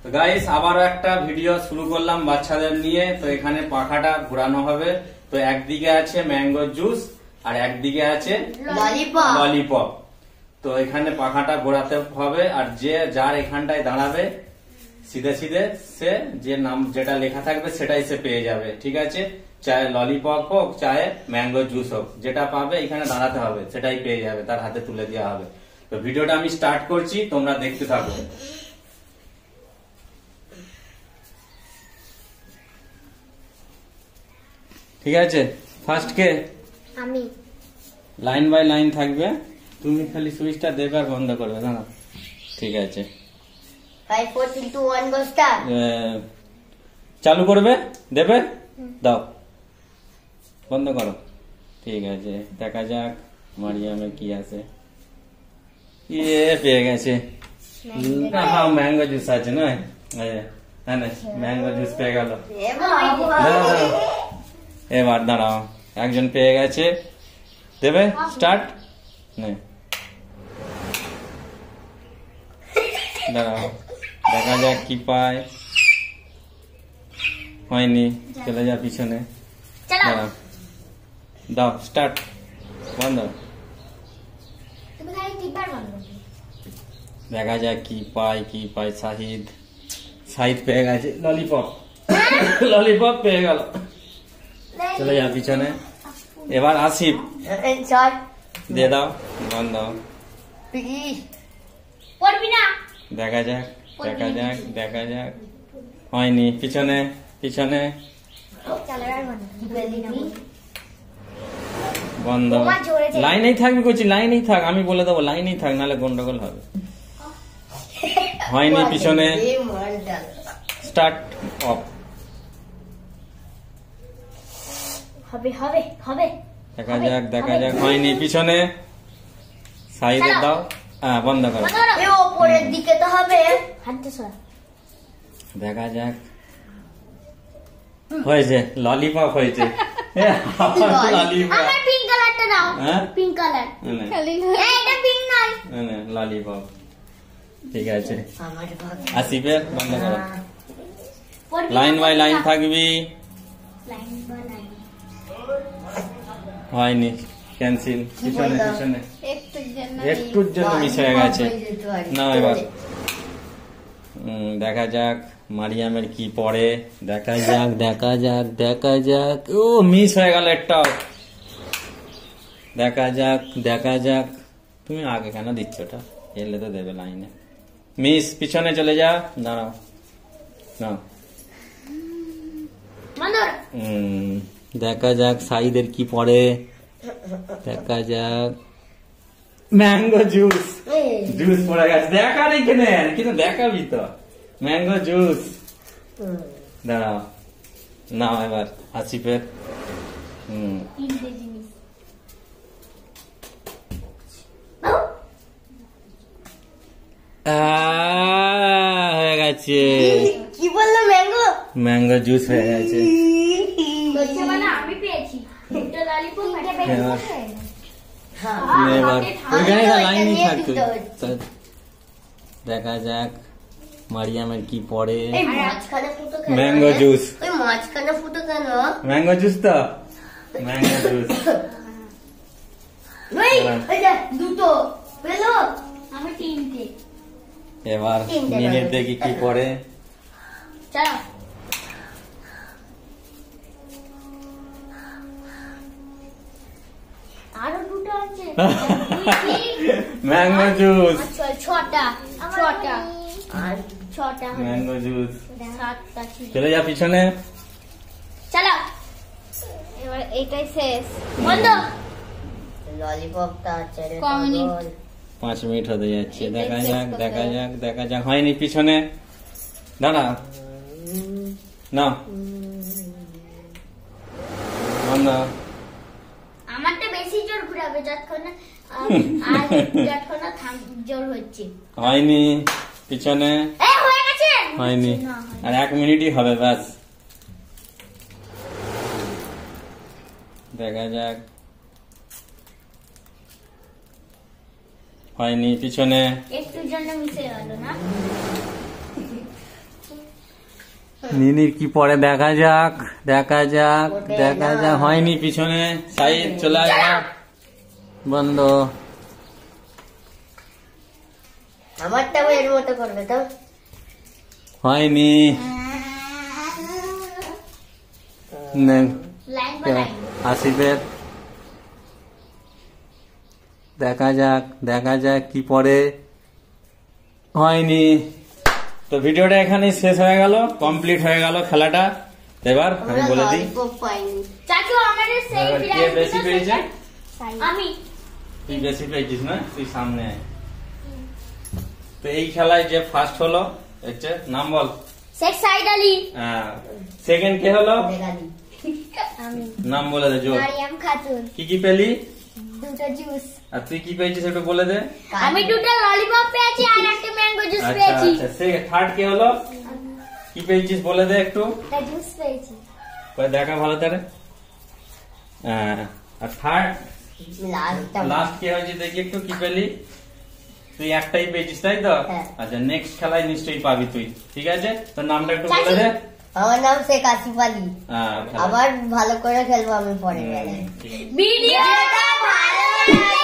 তো গাইস আবারও একটা ভিডিও শুরু করলাম বাচ্চাদের নিয়ে। তো এখানে পাখাটা ঘোরানো হবে। তো একদিকে আছে ম্যাঙ্গো জুস আর একদিকে আছে ললিপপ। তো এখানে পাখাটা ঘোরাতে হবে আর যে যার এখানটায় দাঁড়াবে সিধে সিধে সে যে নাম যেটা লেখা থাকবে সেটাই সে পেয়ে যাবে। ঠিক আছে, চাहे ললিপপ হোক চাहे ম্যাঙ্গো জুস হোক, যেটা পাবে এখানে দাঁড়াতে হবে সেটাই পেয়ে যাবে, তার হাতে তুলে দেওয়া হবে। তো ভিডিওটা আমি স্টার্ট করছি, তোমরা দেখতে থাকো। ঠিক আছে, ফার্স্ট কে? আমি। লাইন বাই লাইন থাকবে, তুমি খালি সুইচটা দেবে আর বন্ধ করবে না। ঠিক আছে, 5 4 3 2 1 go start। চালু করবে, দেবে, দাও, বন্ধ করো। ঠিক আছে, দেখা যাক মারিয়ামের কি আছে। পেয়ে গেছে। হ্যাঁ, ম্যাঙ্গো জুস আছে না? হ্যাঁ না, ম্যাঙ্গো জুস পেয়ে গেল। এবার দাঁড়াও, একজন পেয়ে গেছে, দেবে, স্টার্ট। দাঁড়াও, দেখা যাক কি পায়। হয়নি, চলে যা পিছনে। দাঁড়াও, দাও, স্টার্ট, বন্ধ। দেখা যাক কি পায় কি পায়। শাহিদ পেয়ে গেছে ললিপপ। ললিপপ পেয়ে গেল, চলে যা পিছনে। এবার আসিফ, দিয়ে দাও, বন্ধ। দেখা যাক দেখা যাক দেখা যাক। হয়নি, পিছনে পিছনে, বন্ধ। লাইনেই থাকবি, করছি লাইনেই থাক, আমি বলে দেবো লাইনেই থাক, নাহলে গন্ডগোল হবে। হয়নি, পিছনে, স্টার্ট, অফ। দেখা যাক দেখা যাক। হয়নি, পিছনে, সাইডে দাও, হ্যাঁ, বন্ধ করো। ওপরের দিকে তো হবে। দেখা যাক, হয়েছে, ললিপপ হয়েছে। ললিপপ, ঠিক আছে। আসিফের, বন্ধ করো। লাইন বাই লাইন থাকবি। হয়নি, ক্যান্সেল, পিছনে পিছনে, একটুর জন্য মিস হয়ে গেছে। না, এবার দেখা যাক মারিয়ামের কি পড়ে। দেখা যাক দেখা যাক দেখা যাক। ও, মিস হয়ে গেল একটাও। দেখা যাক দেখা যাক। তুমি আগে কেন দিচ্ছ ওটা? এলে তো দেবে লাইনে। মিস, পিছনে চলে যা, দাঁড়াও, না। দেখা যাক সাইদের কি পড়ে। দেখা যাক, ম্যাঙ্গো জুস। জুস পড়ে গেছে, দেখার এখানে কিন্তু দেখাবি তো। ম্যাঙ্গো জুস, দাঁড়াও, না। এবার আসিফের, হয়ে গেছে। কি বললো? ম্যাঙ্গো, ম্যাঙ্গো জুস হয়ে গেছে। আমি পেয়েছি। এবার ওইখানে লাইনই থাকতো। দেখা যাক মারিয়ামের কি পড়ে। Mango juice. মাঝখানে ফুটো কেন? ম্যাঙ্গো জুস তো, ম্যাঙ্গো জুস। দুটো পেলো, আমি তিনটে। এবার মিনিট দেখি কি পড়ে। চলো, আরো দুটো আছে। ম্যাঙ্গো জুস, ছটা ম্যাঙ্গো জুস। 7টা। চলে যা পিছনে, চলো। এবার এটাই শেষ, বন্ধ। ললিপপটা আছে, 5 মিনিট হতে যাচ্ছে। দেখা যাক দেখা যাক দেখা যাক। হয়নি, পিছনে, দাঁড়া, না, বন্ধ। আমারটা বেশি জোর ঘুরাবে যতক্ষণ জোর হচ্ছে। হয়নি, পিছনে, হয়ে গেছে। হয়নি, আর 1 মিনিটই হবে ব্যাস। দেখা যাক, হয়নি, পিছনে, একটু জন্য মিশে গেল না। নিনির কি পরে দেখা যাক দেখা যাক দেখা যাক। হয়নি, পিছনে সাইড চলে আসবে, বন্ধ। আমারটাও এর মতো করবে তো। হয়নি, লাইন বানাই আসিফের দেখা যাক কি পরে। হয়নি। তো ভিডিওটা এখানে শেষ হয়ে গেল, কমপ্লিট হয়ে গেল খেলাটা। এবার আমি বলে দিই ললিপপ পাইনি। চাচু আমাদের সেই এবার কে বেশি পেয়েছে? আমি তুই বেশি পেয়েছিস না, তুই সামনে আয়। তো এই খেলায় যে ফার্স্ট হলো হচ্ছে, নাম বল। শেখ সাইদ আলী, সেকেন্ড কে হলো? দেখালি। আমি নাম বলে দে জোর। মারিয়াম খাতুন, কি পেলি? দুটো জুস। আর তুই কি পেয়েছিস একটু বলে দে। আমি দুটো ললিপপ পেয়েছি আর একটা ম্যাঙ্গো জুস আচ্ছা পেয়েছি। আচ্ছা, থার্ড কে হলো? কি পেয়েছিস বলে দে একটু। একটা জুস পেয়েছি। কই দেখা ভালো করে। আর থার্ড লাস্টটা লাস্ট কে হয়েছে দেখি একটু, কি পেলি? তুই একটাই পেয়েছিস তাই তো? হ্যাঁ। আচ্ছা, নেক্সট খেলায় নিশ্চয়ই পাবি তুই। ঠিক আছে, তোর নামটা একটু বলে দে। আমার নাম শেখ আসিফ আলী। খেলা। আবার ভালো করে খেলবো আমি পরে বেলায়। ঠিক আছে। ভিডিওটা ভালো লাগে